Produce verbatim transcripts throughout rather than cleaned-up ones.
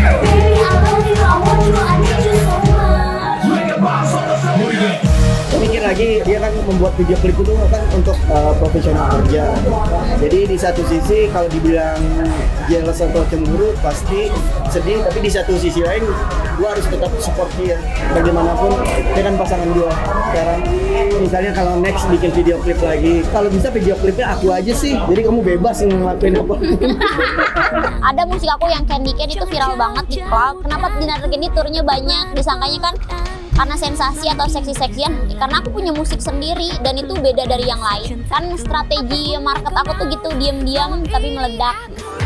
Mikir lagi, dia kan membuat video klip itu kan untuk uh, profesional kerja. Jadi di satu sisi kalau dibilang jealous atau cemburu pasti sedih, tapi di satu sisi lain gua harus tetap support dia bagaimanapun dia kan pasangan gua sekarang. Misalnya kalau next bikin video klip lagi, kalau bisa video klipnya aku aja sih, jadi kamu bebas ngelakuin apa. Ada musik aku yang Candy Cane itu viral banget di club. Kenapa Dinar Candy turnya banyak? Disangkanya kan karena sensasi atau seksi-seksian, karena aku punya musik sendiri dan itu beda dari yang lain. Kan strategi market aku tuh gitu, diam-diam tapi meledak.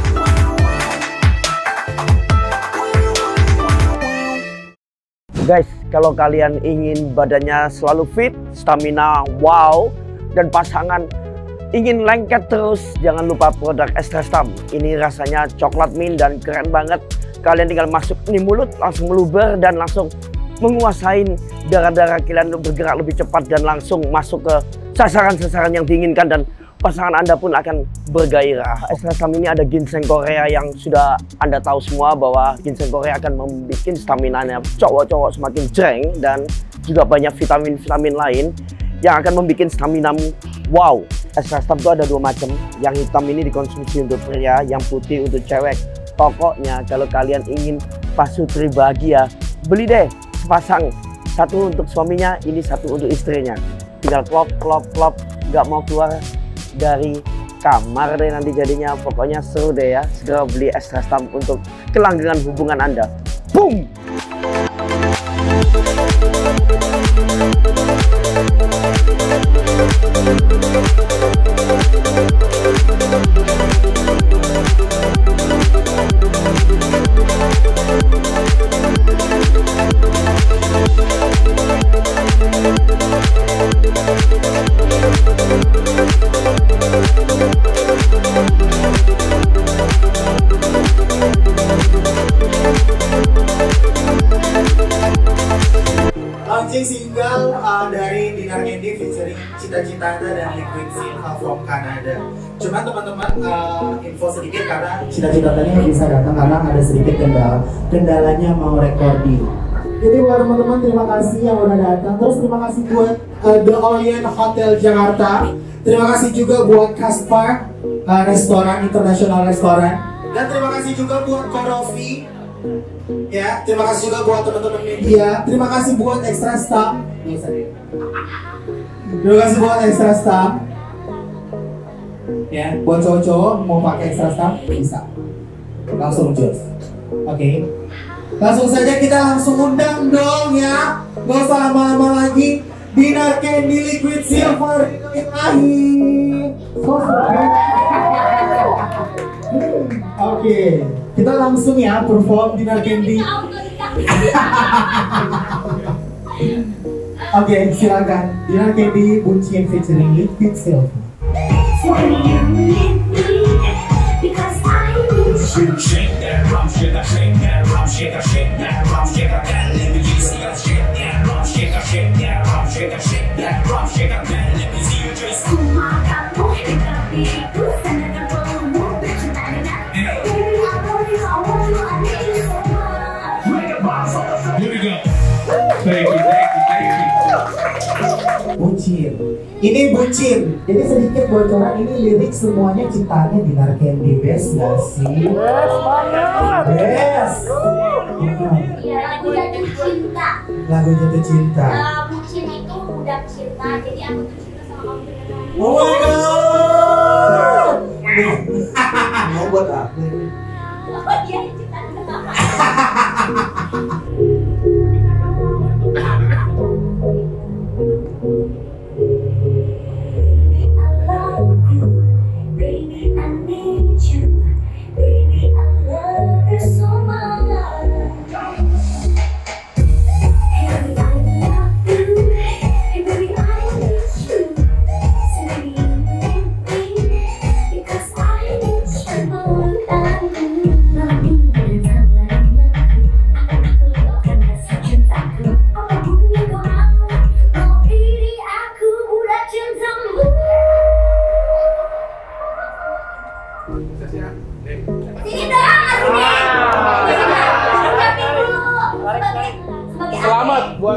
Guys, kalau kalian ingin badannya selalu fit, stamina wow, dan pasangan ingin lengket terus, jangan lupa produk Extrastam. Ini rasanya coklat mint dan keren banget. Kalian tinggal masuk di mulut, langsung meluber dan langsung menguasai darah-darah kalian untuk bergerak lebih cepat dan langsung masuk ke sasaran-sasaran yang diinginkan dan pasangan Anda pun akan bergairah. Extrastam ini ada ginseng Korea yang sudah Anda tahu semua bahwa ginseng Korea akan membuat stamina-nya cowok-cowok semakin jreng dan juga banyak vitamin-vitamin lain yang akan membuat staminamu wow. Extrastam itu ada dua macam. Yang hitam ini dikonsumsi untuk pria, yang putih untuk cewek. Pokoknya kalau kalian ingin pasutri bahagia, beli deh sepasang. Satu untuk suaminya, ini satu untuk istrinya. Tinggal klop, klop, klop. Nggak mau keluar dari kamar deh nanti jadinya. Pokoknya seru deh ya. Segera beli Extrastam untuk kelanggengan hubungan Anda. Boom! Launching single uh, dari Dinar Candy featuring Cita-Citana dan Liquid Silva from Canada. Cuman teman-teman uh, info sedikit karena Cita-Citana ini bisa datang karena ada sedikit kendala, kendalanya mau recording. Jadi buat teman-teman terima kasih yang udah datang. Terus terima kasih buat uh, The Orient Hotel Jakarta. Terima kasih juga buat Kaspar uh, Restoran International Restoran. Dan terima kasih juga buat Korofi. Ya, terima kasih juga buat teman-teman media. Terima kasih buat Extrastam. Terima kasih buat Extrastam. Ya, buat cowok-cowok mau pakai Extrastam bisa. Langsung jos. Oke. Okay. Langsung saja kita langsung undang dong ya. Gak usah lama-lama lagi. Dinar Candy Liquid Silver Ilahi. Oke, kita langsung ya perform Dinar Candy. Oke, silakan Dinar Candy Buncin featuring Liquid Silver. Shake that rum, shake that, shake that rum, shake that, shake that rum, shake that, let me see you shake that rum, shake that, shake that rum, shake that, shake that rum, shake that, let me see you just. Here we go. Thank you, thank you, thank you. Buncin. Ini buncin. Jadi sedikit bocoran, ini lirik semuanya ciptaannya Dinar Candy. Best gak sih? Best banget. Best. Iya, lagu jatuh cinta. Lagu jatuh cinta. Uh, buncin itu budak cinta, jadi aku tuh cinta sama kamu. Oh my god. Mau buat apa? Apa dia cinta sama?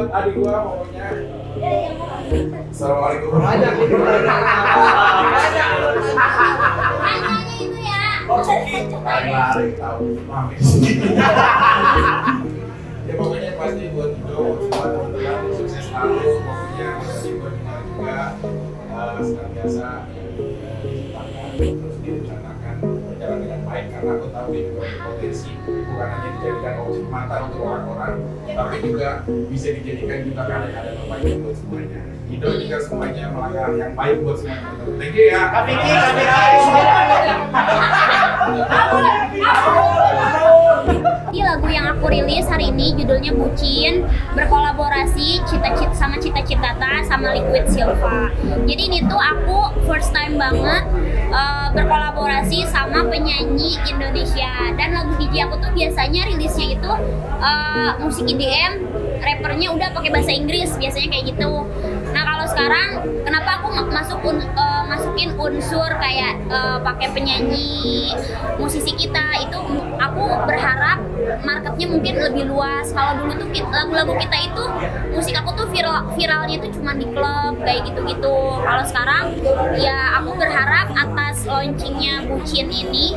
buat adik gua pokoknya. Assalamualaikum. Nanya itu ya. Lari-lari tahu mami. Ya pokoknya pasti buat Indo, buat teman-teman sukses selalu. Pokoknya pasti buat kita juga senantiasa diciptakan terus direncanakan berjalan dengan baik karena aku tahu dia juga berpotensi bukan hanya dijadikan objek mata untuk orang-orang, tapi juga bisa dijadikan kita ada terbaik buat semuanya. Indo juga semuanya melangkah yang baik buat semua teman-teman. Thank you ya. Kak Vicky, Kak Ini lagu yang aku rilis hari ini judulnya Bucin, berkolaborasi Cita-Cita sama Cita-Citata sama Liquid Silva. Jadi ini tuh aku first time banget uh, berkolaborasi sama penyanyi Indonesia. Dan lagu D J aku tuh biasanya rilisnya itu uh, musik E D M, rappernya udah pakai bahasa Inggris biasanya kayak gitu. Nah kalau sekarang kenapa aku masuk un, uh, masukin unsur kayak uh, pakai penyanyi musisi kita itu, aku berharap marketnya mungkin lebih luas. Kalau dulu tuh lagu-lagu kita itu musik aku tuh viral viralnya itu cuma di klub kayak gitu-gitu. Kalau sekarang ya aku berharap atas launchingnya Bucin ini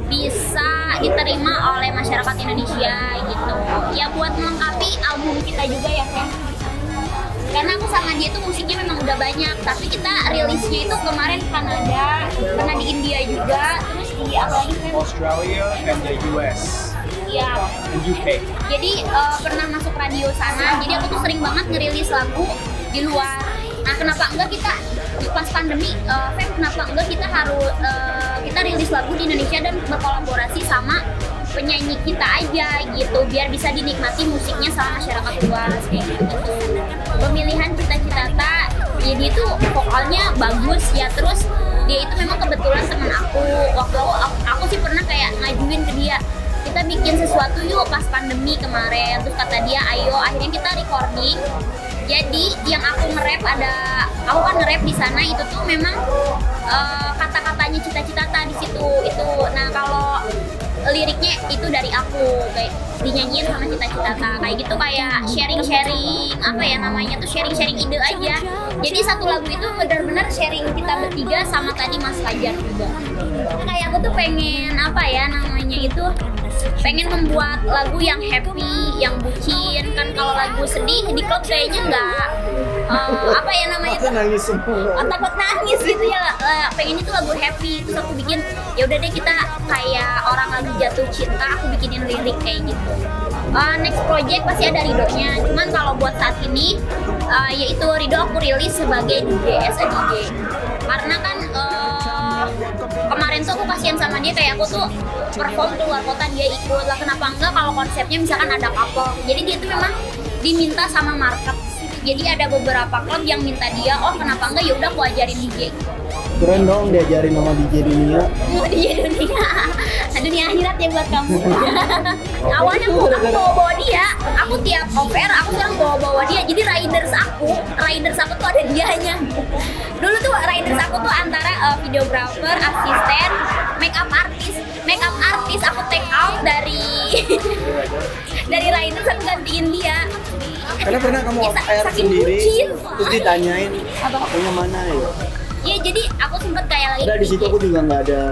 bisa diterima oleh masyarakat Indonesia gitu. Ya buat melengkapi album kita juga ya Ken. Karena aku sama dia tuh musiknya memang udah banyak, tapi kita rilisnya itu kemarin Kanada, pernah di India juga, terus di apa lagi Ken? Australia and the U S. Iya. And U K. Jadi uh, pernah masuk radio sana, jadi aku tuh sering banget ngerilis lagu di luar. Nah kenapa enggak kita pas pandemi, uh, Fem, kenapa enggak kita harus uh, kita rilis lagu di Indonesia dan berkolaborasi sama penyanyi kita aja gitu, biar bisa dinikmati musiknya sama masyarakat luas kayak gitu. Pemilihan Cita-Citata, ya dia tuh vokalnya bagus ya, terus dia itu memang kebetulan teman aku. Waktu aku, aku, aku sih pernah kayak ngajuin ke dia, kita bikin sesuatu yuk pas pandemi kemarin, terus kata dia ayo, akhirnya kita recording. Jadi yang aku nge-rap ada, aku kan nge-rap di sana itu tuh memang uh, kata-katanya Cita-Citata di situ itu. Nah kalau liriknya itu dari aku kayak dinyanyiin sama Cita-Citata kayak gitu, kayak sharing-sharing apa ya namanya tuh, sharing-sharing ide aja. Jadi satu lagu itu benar-benar sharing kita bertiga sama tadi Mas Fajar juga. Nah, kayak aku tuh pengen apa ya namanya itu, pengen membuat lagu yang happy, yang bucin. Kan kalau lagu sedih di klub kayaknya nggak uh, apa ya namanya tuh, nangis semua. Oh, takut nangis gitu ya. Uh, pengennya tuh lagu happy, terus aku bikin ya udah deh kita kayak orang lagi jatuh cinta, aku bikinin lirik kayak gitu. Uh, next project pasti ada Ridonya, cuman kalau buat saat ini uh, yaitu Rido aku rilis sebagai D J, as a D J. Karena kan uh, kemarin tuh aku kasihan sama dia, kayak aku tuh perform ke luar kota dia ikut lah, kenapa enggak kalau konsepnya misalkan ada couple. Jadi dia tuh memang diminta sama market. Jadi ada beberapa klub yang minta dia, oh kenapa enggak ya udah aku ajarin D J. Keren dong diajarin sama D J dunia. Oh, D J dunia. Dunia akhirat ya buat kamu. Awalnya aku, aku bawa-bawa dia, aku tiap off air aku sekarang bawa-bawa dia. Jadi riders aku, riders aku tuh ada dianya. Dulu tuh riders aku tuh antara uh, videographer, asisten, make up artist. Make up artist aku take out dari dari riders, aku gantiin dia. Karena pernah kamu Ya, off air saking sendiri, bucin. terus ditanyain Apa? akunya mana ya? Iya, jadi aku sempet kayak lagi Udah di situ aku juga nggak ada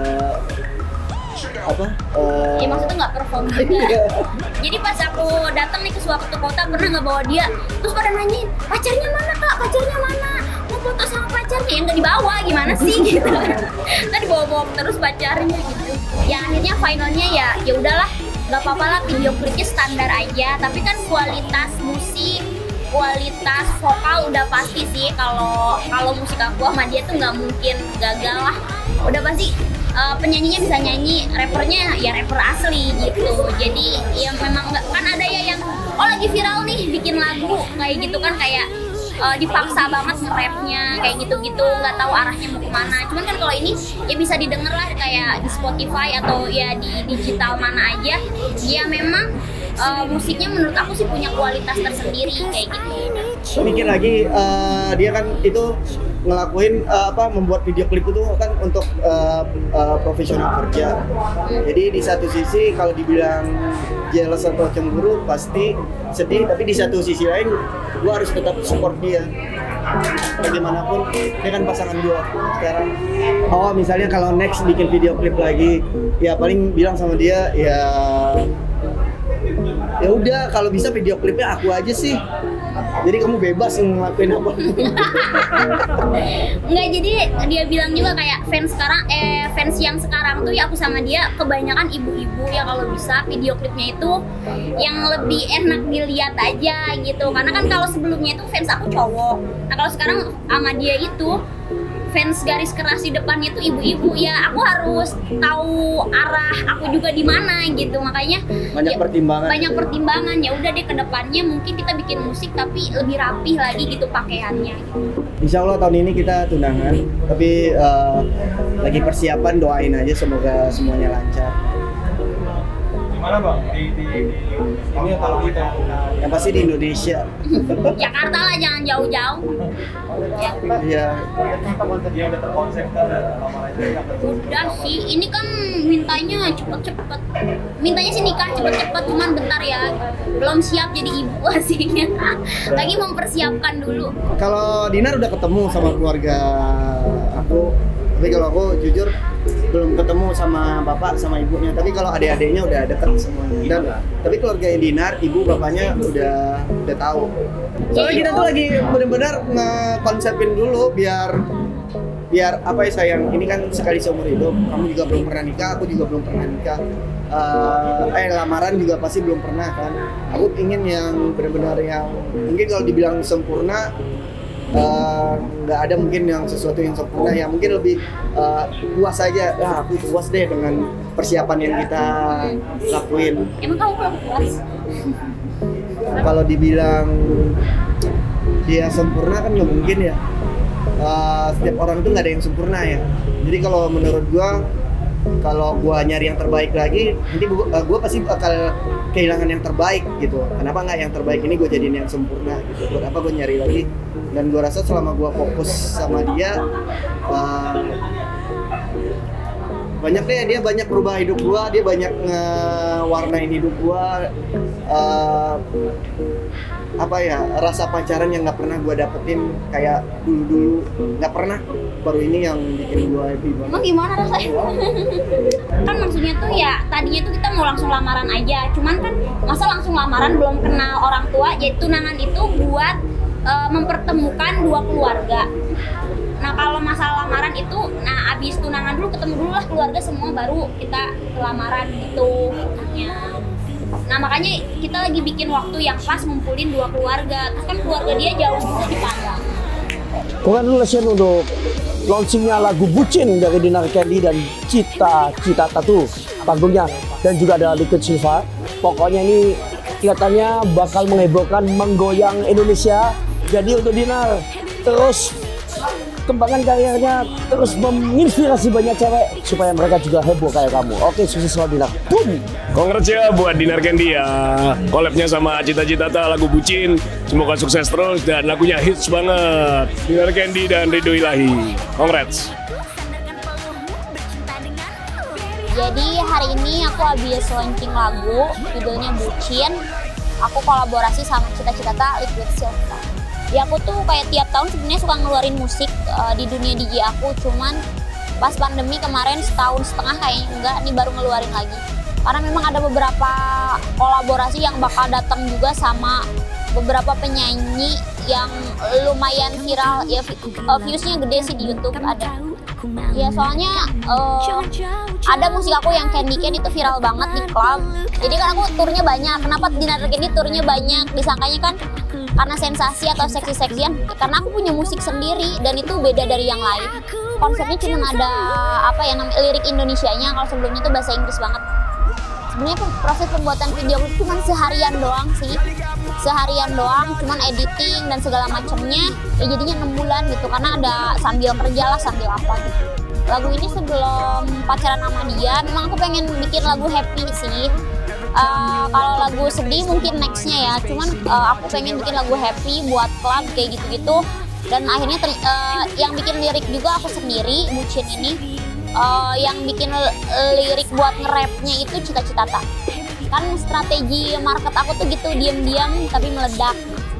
apa? Uh, ya maksudnya nggak perform juga. Jadi pas aku datang nih ke suatu kota, pernah nggak bawa dia, terus pada nanyain pacarnya mana kak, pacarnya mana, mau foto sama pacarnya, yang nggak dibawa gimana sih gitu. Tadi bawa-bawa terus pacarnya gitu. Ya akhirnya finalnya ya ya udahlah, nggak apa-apa lah, video klipnya standar aja, tapi kan kualitas musik, kualitas vokal udah pasti sih. Kalau kalau musik aku sama dia tuh nggak mungkin gagal lah, udah pasti. Uh, penyanyinya bisa nyanyi, rappernya ya rapper asli gitu. Jadi ya memang nggak, kan ada ya yang oh lagi viral nih bikin lagu kayak gitu kan, kayak uh, dipaksa banget nge-rapnya kayak gitu-gitu, nggak tahu arahnya mau kemana. Cuman kan kalau ini ya bisa didengar lah kayak di Spotify atau ya di digital mana aja. Ya memang uh, musiknya menurut aku sih punya kualitas tersendiri kayak gitu. Mikir lagi, uh, dia kan itu ngelakuin uh, apa membuat video klip itu kan untuk uh, uh, profesional kerja. Jadi di satu sisi kalau dibilang jealous atau cemburu pasti sedih, tapi di satu sisi lain gue harus tetap support dia. Bagaimanapun dia kan pasangan gue sekarang. Oh misalnya kalau next bikin video klip lagi, ya paling bilang sama dia ya ya udah kalau bisa video klipnya aku aja sih. Jadi kamu bebas ngelakuin apa. Enggak, jadi dia bilang juga kayak fans sekarang eh fans yang sekarang tuh ya aku sama dia kebanyakan ibu-ibu ya kalau bisa video klipnya itu yang lebih enak dilihat aja gitu. Karena kan kalau sebelumnya itu fans aku cowok. Nah, kalau sekarang sama dia itu fans garis keras di depannya itu ibu-ibu, ya aku harus tahu arah aku juga di mana gitu. Makanya banyak ya, pertimbangan. Banyak pertimbangan. Ya udah deh, ke depannya mungkin kita bikin musik tapi lebih rapih lagi gitu pakaiannya gitu. Insya Allah tahun ini kita tunangan, tapi uh, lagi persiapan, doain aja semoga semuanya lancar. Gimana bang? Di di di ini atau kita? Yang pasti di Indonesia. Jakarta lah, jangan jauh-jauh. Ya. Iya. Dia udah terkonsep kan lamarannya. Udah sih, ini kan mintanya cepet-cepet. Mintanya sih nikah cepet-cepet, cuman bentar ya. Belum siap jadi ibu aslinya. Lagi mempersiapkan dulu. Kalau Dinar udah ketemu sama keluarga aku, tapi kalau aku jujur belum ketemu sama bapak sama ibunya. Tapi kalau adik-adiknya udah deket semuanya. Dan tapi keluarga Dinar, ibu bapaknya udah udah tahu. Soalnya kita tuh lagi benar-benar ngekonsepin dulu biar biar apa ya sayang, ini kan sekali seumur hidup. Kamu juga belum pernah nikah, aku juga belum pernah nikah. Uh, eh lamaran juga pasti belum pernah kan. Aku ingin yang benar-benar yang mungkin kalau dibilang sempurna nggak uh, ada mungkin yang sesuatu yang sempurna, ya mungkin lebih uh, puas aja. Nah, aku puas deh dengan persiapan yang kita lakuin. Emang kamu belum puas? Kalau dibilang dia sempurna kan nggak mungkin ya. Uh, setiap orang itu nggak ada yang sempurna ya. Jadi kalau menurut gua, kalau gua nyari yang terbaik lagi, nanti gua, uh, gua pasti bakal kehilangan yang terbaik gitu. Kenapa nggak yang terbaik ini gua jadiin yang sempurna gitu? Buat apa gua nyari lagi? Dan gue rasa selama gue fokus sama dia, uh, banyak deh dia banyak berubah hidup gue, dia banyak ngewarnain hidup gue. Uh, apa ya, rasa pacaran yang nggak pernah gue dapetin kayak dulu-dulu, nggak pernah. Baru ini yang bikin gue happy banget. Emang gimana rasanya? Kan maksudnya tuh ya tadinya tuh kita mau langsung lamaran aja, cuman kan masa langsung lamaran belum kenal orang tua. Jadi tunangan itu buat uh, mempertemukan dua keluarga. Nah kalau masalah lamaran itu, nah abis tunangan dulu ketemu dulu lah keluarga semua, baru kita ke lamaran gitu. Ya. Nah makanya kita lagi bikin waktu yang pas ngumpulin dua keluarga. Terus kan keluarga dia jauh juga di Padang. Congratulations untuk launchingnya lagu Bucin dari Dinar Candy dan Cita Cita Tattoo panggungnya, dan juga ada Liquid Silva. Pokoknya ini kelihatannya bakal menghebohkan, menggoyang Indonesia. Jadi untuk Dinar terus kembangkan karirnya, terus menginspirasi banyak cewek supaya mereka juga heboh kayak kamu. Oke, sukses selalu Dinar. Boom. Congrats ya buat Dinar Candy ya. Collabnya sama Cita Cita lagu Bucin. Semoga sukses terus dan lagunya hits banget. Dinar Candy dan Ridho Ilahi. Congrats. Jadi hari ini aku habis launching lagu, judulnya Bucin. Aku kolaborasi sama Cita Cita Liquid Silva. Ya aku tuh kayak tiap tahun sebenarnya suka ngeluarin musik uh, di dunia D J aku, cuman pas pandemi kemarin setahun setengah kayaknya enggak, nih baru ngeluarin lagi. Karena memang ada beberapa kolaborasi yang bakal datang juga sama beberapa penyanyi yang lumayan viral, ya viewsnya gede sih di YouTube ada. Ya soalnya uh, ada musik aku yang Candy Can itu viral banget di klub. Jadi kan aku turnya banyak. Kenapa Dinar Candy turnya banyak? Disangkanya kan karena sensasi atau seksi-seksian. Karena aku punya musik sendiri dan itu beda dari yang lain. Konsepnya cuma ada apa ya namanya lirik Indonesianya. Kalau sebelumnya tuh bahasa Inggris banget. Sebenarnya proses pembuatan video itu cuma seharian doang sih. Seharian doang, cuman editing dan segala macamnya ya jadinya enam bulan gitu, karena ada sambil kerja lah, sambil apa gitu. Lagu ini sebelum pacaran sama dia, memang aku pengen bikin lagu happy sih. Uh, kalau lagu sedih mungkin nextnya ya, cuman uh, aku pengen bikin lagu happy buat klub kayak gitu-gitu. dan akhirnya ter, uh, yang bikin lirik juga aku sendiri, Bucin ini. Uh, yang bikin lirik buat nge-rapnya itu Cita-Cita Tak. Kan strategi market aku tuh gitu, diam-diam tapi meledak.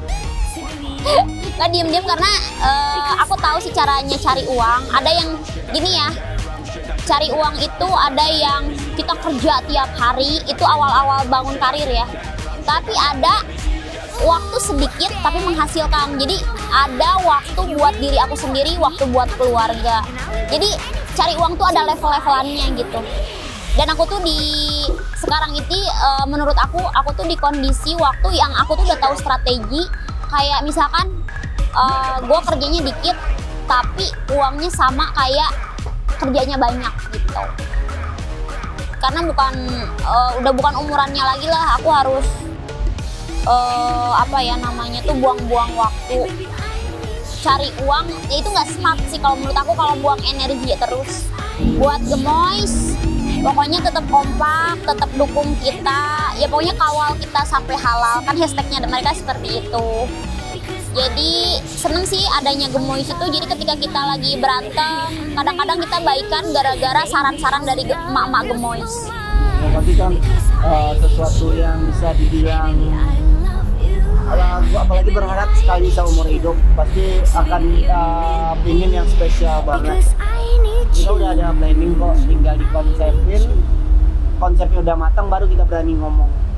Kan diam-diam karena uh, aku tahu sih caranya cari uang. Ada yang gini ya, cari uang itu ada yang kita kerja tiap hari, itu awal-awal bangun karir ya. Tapi ada waktu sedikit tapi menghasilkan. Jadi ada waktu buat diri aku sendiri, waktu buat keluarga. Jadi cari uang tuh ada level-levelannya gitu. Dan aku tuh di sekarang ini uh, menurut aku, aku tuh di kondisi waktu yang aku tuh udah tahu strategi. Kayak misalkan uh, gue kerjanya dikit tapi uangnya sama kayak kerjanya banyak gitu. Karena bukan uh, udah bukan umurannya lagi lah, aku harus uh, apa ya namanya tuh buang-buang waktu cari uang. Ya itu nggak smart sih kalau menurut aku, kalau buang energi terus. Buat Gemoys, pokoknya tetap kompak, tetap dukung kita, ya pokoknya kawal kita sampai halal, kan hashtagnya mereka seperti itu. Jadi seneng sih adanya Gemoys itu. Jadi ketika kita lagi berantem, kadang-kadang kita baikan gara-gara saran-saran dari emak-emak Gemoys. Berarti kan uh, sesuatu yang bisa dibilang, aku apalagi berharap sekali seumur hidup pasti akan uh, pingin yang spesial banget. Kita udah ada planning kok, tinggal dikonsepin, konsepnya udah matang baru kita berani ngomong.